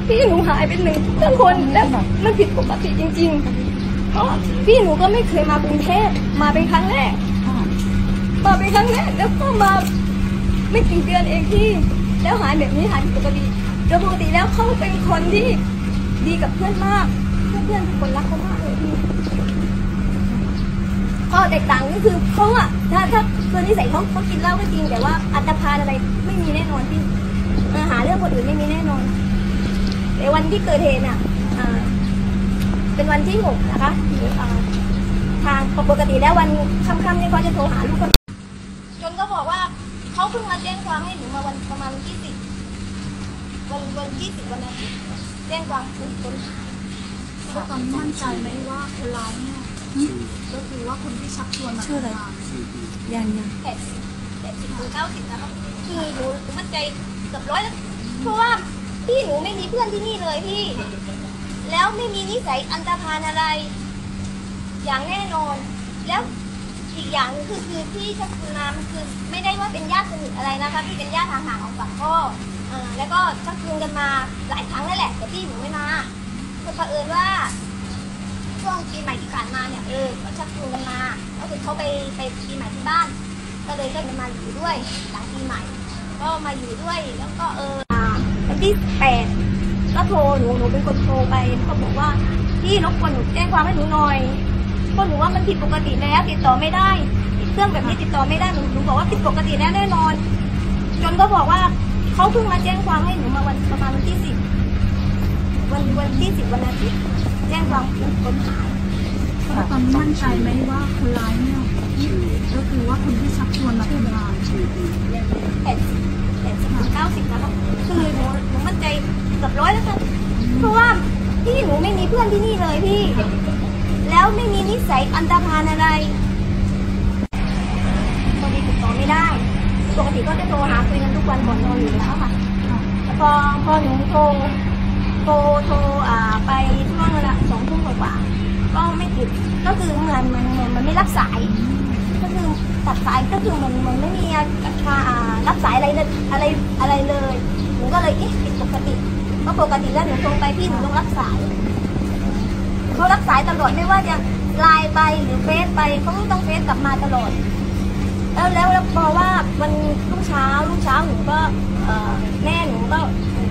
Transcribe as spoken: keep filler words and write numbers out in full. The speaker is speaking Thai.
พี่หนูหายเป็นหนึ่งทั้งคนแล้วมันผิดปกติจริงๆเพราะพี่หนูก็ไม่เคยมากรุงเทพมาเป็นครั้งแรกมาเป็นครั้งแรกแล้วก็มาไม่กี่เดือนเองพี่แล้วหายแบบนี้หายผิดปกติโดยปกติแล้วเขาเป็นคนที่ดีกับเพื่อนมากเพื่อนๆทุกคนรักเขามากเลยพี่ข้อแตกต่างก็คือเขาอะถ้าถ้าตัวนิสัยเขาเขากินเหล้าก็จริงแต่ว่าอัตภาพอะไรไม่มีแน่นอนพี่หาเรื่องคนอื่นไม่มีแน่นอนแต่วันที่เกิดเหตุเนี่ยเป็นวันที่หกนะคะทางปกติแล้ววันค่ำๆนี่เขาจะโทรหาลูกคนจนก็บอกว่าเขาเพิ่งมาแจ้งความให้หนูมาวันประมาณวันที่สิบวันวันที่สิบวันนั้นแจ้งความคุณคนหายแล้วตอนนี้มั่นใจไหมว่าคนร้ายเนี่ยก็คือว่าคนที่ชักชวนมาชื่ออะไรยังยังแปดสิบแปดสิบถึงเก้าสิบนะครับคือหนูมั่นใจเกือบร้อยแล้วเพราะว่าพี่หนูไม่มีเพื่อนที่นี่เลยพี่แล้วไม่มีนิสัยอันตรพานอะไรอย่างแน่นอนแล้วอีกอย่างคือคือที่ชักชวนมามันคือไม่ได้ว่าเป็นญาติสนิทอะไรนะคะที่เป็นญาติห่างๆของฝั่งพ่อแล้วก็ชักชวนกันมาหลายครั้งแล้วแหละแต่พี่หนูไม่มาคือเผอิญว่าช่วงปีใหม่ที่ผ่านมาเนี่ยเออเขาชักชวนกันมาก็คือเขาไปไปปีใหม่ที่บ้านก็เลยก็จะมาอยู่ด้วยหลังปีใหม่ก็มาอยู่ด้วยแล้วก็เออวันที่แปดก็โทรหนูหนูเป็นคนโทรไปเขาบอกว่าพี่รบกวนหนูแจ้งความให้หนูหน่อยเพราะหนูว่ามันผิดปกติแล้วติดต่อไม่ได้เครื่องแบบนี้ติดต่อไม่ได้หนูหนูบอกว่าผิดปกติแล้วแน่นอนจนก็บอกว่าเขาเพิ่งมาแจ้งความให้หนูมาวันประมาณวันที่สิบวันวันที่สิบวันอาทิตย์แจ้งความคนหายตอนนี้มั่นใจไหมว่าคนร้ายเนี่ยก็คือว่าคนที่ชักชวนมาทำงานแปดสิบแปดสิบถึงเก้าสิบแล้วคือหนูหนูมั่นใจเกือบร้อยแล้วค่ะเพราะว่าพี่หนูไม่มีเพื่อนที่นี่เลยพี่แล้วไม่มีนิสัยอันตรพานอะไรพอดีติดต่อไม่ได้ปกติก็จะโทรหาคุยกันทุกวันก่อนนอนอยู่แล้วค่ะพอพอหนูโทรโทรโทรอ่าไปช่วงเวลาสองทุ่มกว่าก็ไม่ติดก็คือเหมือนมันเหมือนมันไม่รับสายก็คือตัดสายก็คือมันมันไม่มีรับสายอะไรเลยอะไรอะไรเลยหนูก็เลยเอ๊ะผิดปกติเพราะปกติแล้วหนูโทรไปพี่หนูต้องรับสายเขารับสายตลอดไม่ว่าจะไลน์ไปหรือเฟซไปเขาต้องเฟซกลับมาตลอดแล้วแล้วพอว่าวันรุ่งเช้ารุ่งเช้าหนูก็แม่หนูก็หนู